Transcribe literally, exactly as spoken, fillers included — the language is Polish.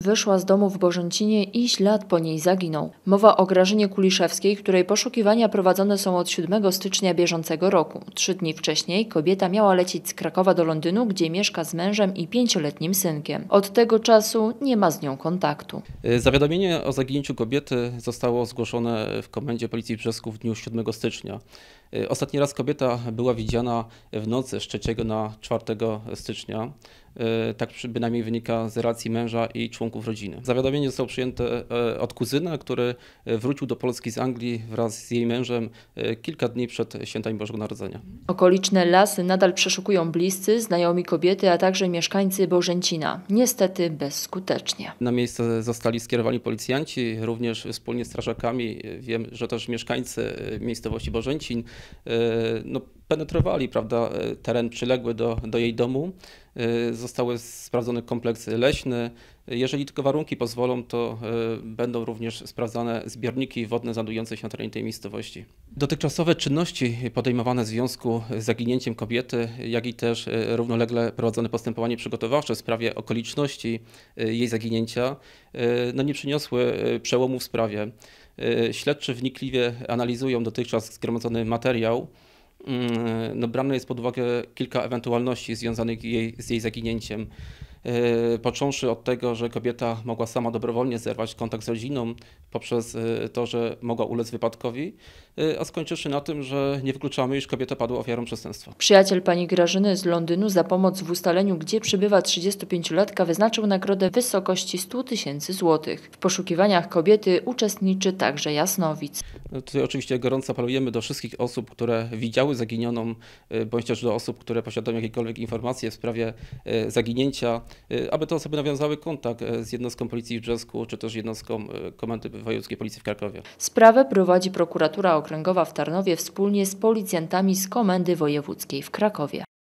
wyszła z domu w Bożęcinie i ślad po niej zaginął. Mowa o Grażynie Kuliszewskiej, której poszukiwania prowadzone są od siódmego stycznia bieżącego roku. Trzy dni wcześniej kobieta miała lecieć z Krakowa do Londynu, gdzie mieszka z mężem i pięcioletnim synkiem. Od tego czasu nie ma z nią kontaktu. Zawiadomienie o zaginięciu kobiety zostało zgłoszone w Komendzie Policji w Brzesku w dniu siódmego stycznia. Ostatni raz kobieta była widziana w nocy z trzeciego na czwartego stycznia. Tak bynajmniej wynika z relacji męża i członków rodziny. Zawiadomienie zostało przyjęte od kuzyna, który wrócił do Polski z Anglii wraz z jej mężem kilka dni przed świętami Bożego Narodzenia. Okoliczne lasy nadal przeszukują bliscy, znajomi kobiety, a także mieszkańcy Bożęcina. Niestety bezskutecznie. Na miejsce zostali skierowani policjanci, również wspólnie z strażakami. Wiem, że też mieszkańcy miejscowości Bożęcin no, penetrowali, prawda, teren przyległy do, do jej domu. Zostały sprawdzone kompleksy leśne. Jeżeli tylko warunki pozwolą, to będą również sprawdzane zbiorniki wodne znajdujące się na terenie tej miejscowości. Dotychczasowe czynności podejmowane w związku z zaginięciem kobiety, jak i też równolegle prowadzone postępowanie przygotowawcze w sprawie okoliczności jej zaginięcia, no nie przyniosły przełomu w sprawie. Śledczy wnikliwie analizują dotychczas zgromadzony materiał. No, brane jest pod uwagę kilka ewentualności związanych jej, z jej zaginięciem. Począwszy od tego, że kobieta mogła sama dobrowolnie zerwać kontakt z rodziną poprzez to, że mogła ulec wypadkowi, a skończywszy na tym, że nie wykluczamy, iż kobieta padła ofiarą przestępstwa. Przyjaciel pani Grażyny z Londynu za pomoc w ustaleniu, gdzie przebywa trzydziestopięciolatka, wyznaczył nagrodę w wysokości stu tysięcy złotych. W poszukiwaniach kobiety uczestniczy także Jasnowic. Tutaj oczywiście gorąco apelujemy do wszystkich osób, które widziały zaginioną, bądź też do osób, które posiadają jakiekolwiek informacje w sprawie zaginięcia, aby te osoby nawiązały kontakt z jednostką Policji w Brzesku, czy też jednostką Komendy Wojewódzkiej Policji w Krakowie. Sprawę prowadzi prokuratura okręgowa w Tarnowie wspólnie z policjantami z Komendy Wojewódzkiej w Krakowie.